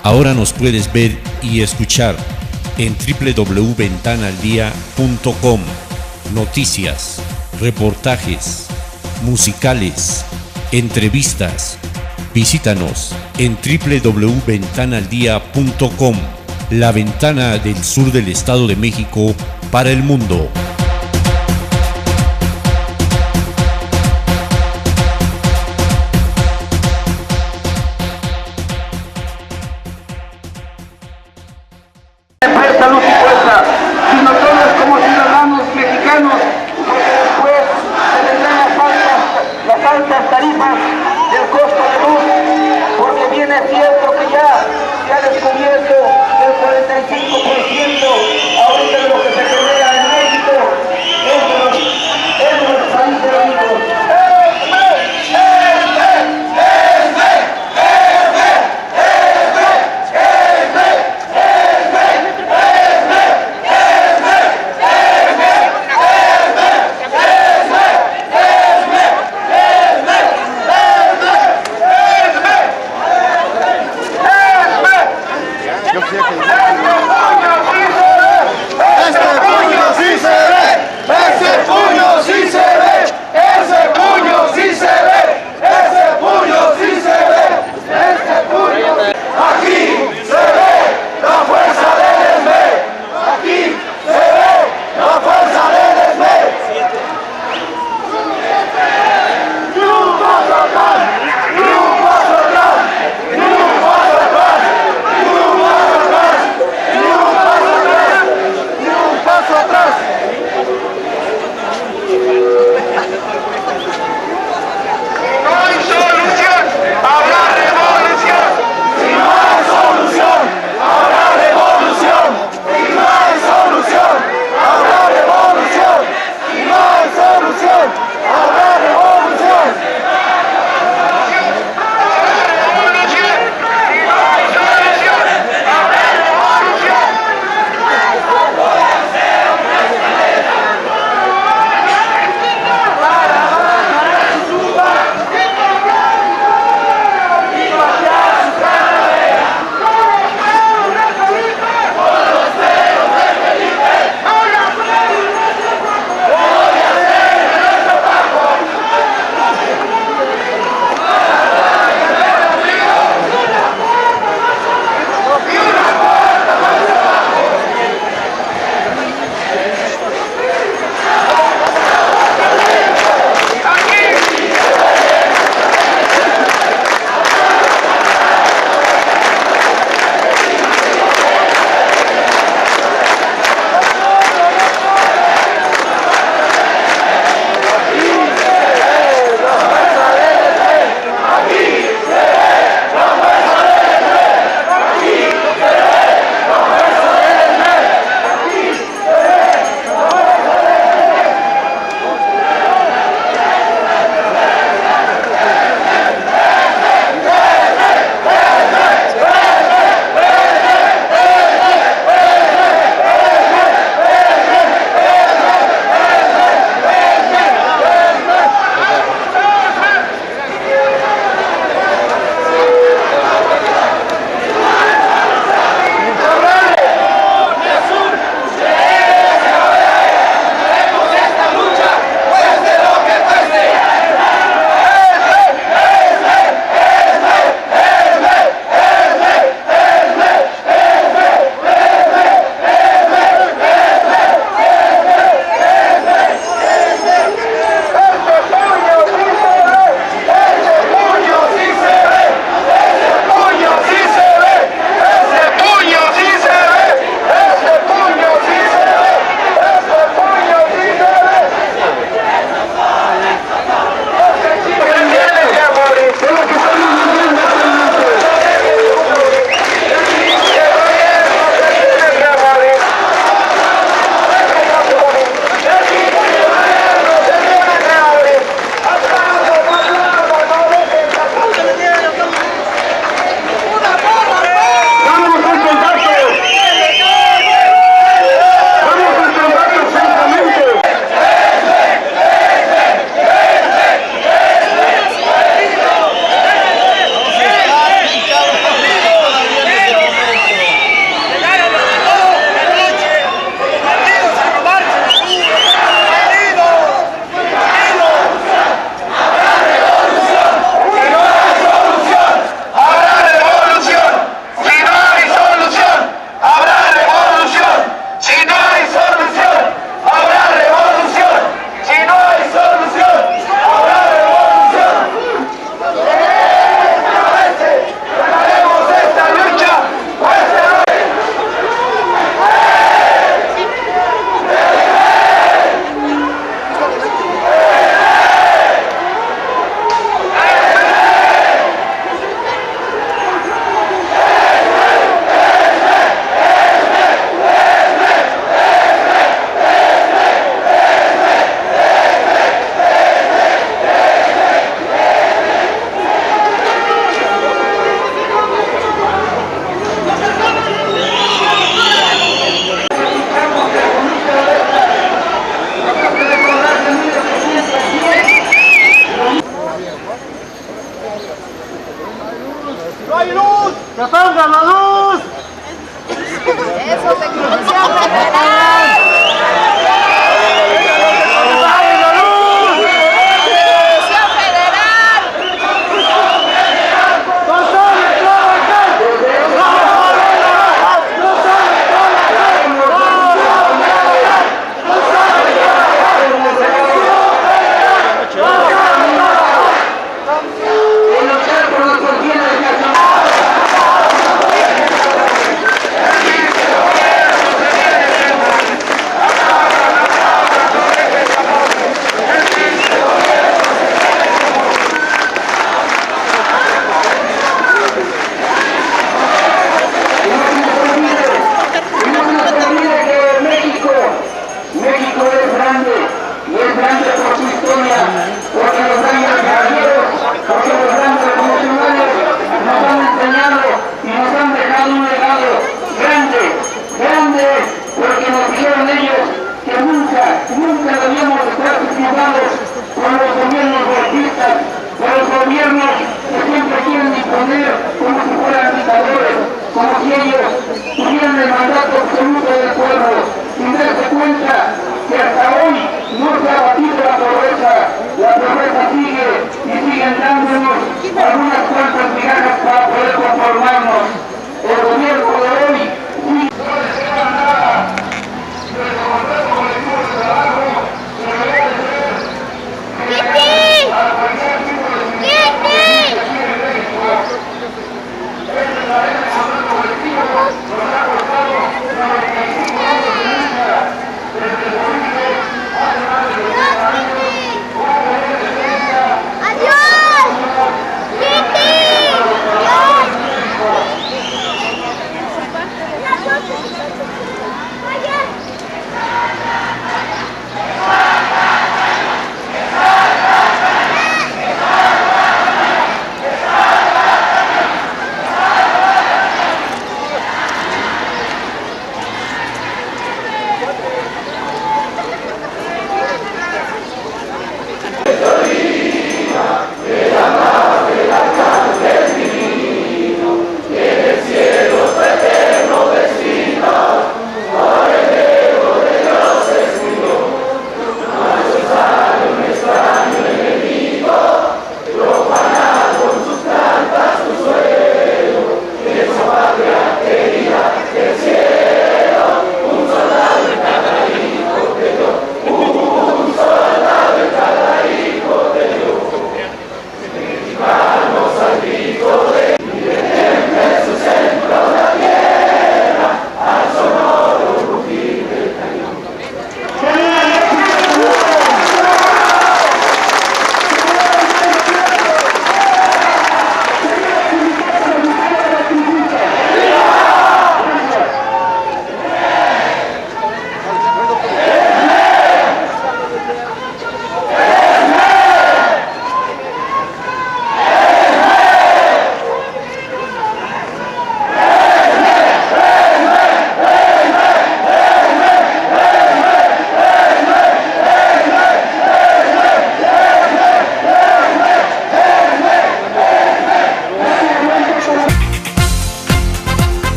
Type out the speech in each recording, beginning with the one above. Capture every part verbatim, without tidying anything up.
Ahora nos puedes ver y escuchar en doble u doble u doble u punto ventana al día punto com. Noticias, reportajes, musicales, entrevistas. Visítanos en doble u doble u doble u punto ventana al día punto com, la ventana del sur del Estado de México para el mundo. Salud y fuerza, sino todos como ciudadanos mexicanos, porque después se vendrán las altas, las altas tarifas del costo de luz, porque bien es cierto que ya se ha descubierto el cuarenta y cinco por ciento ahorita de lo que se genera en México grande, y es grande por su historia, porque los grandes caballeros, porque los grandes revolucionarios nos han enseñado y nos han dejado un legado grande, grande, porque nos dijeron ellos que nunca, nunca debíamos estar subjugados por los gobiernos golpistas, por los gobiernos que siempre quieren imponer como si fueran dictadores, como si ellos tuvieran el mandato absoluto del pueblo, sin darse cuenta que hasta hoy no se ha batido la pobreza, la pobreza sigue y siguen dándonos algunas cuantas migajas para poder conformarnos. El gobierno de hoy sigue.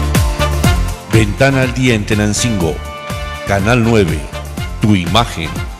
Ventana al Día en Tenancingo, Canal nueve, tu imagen.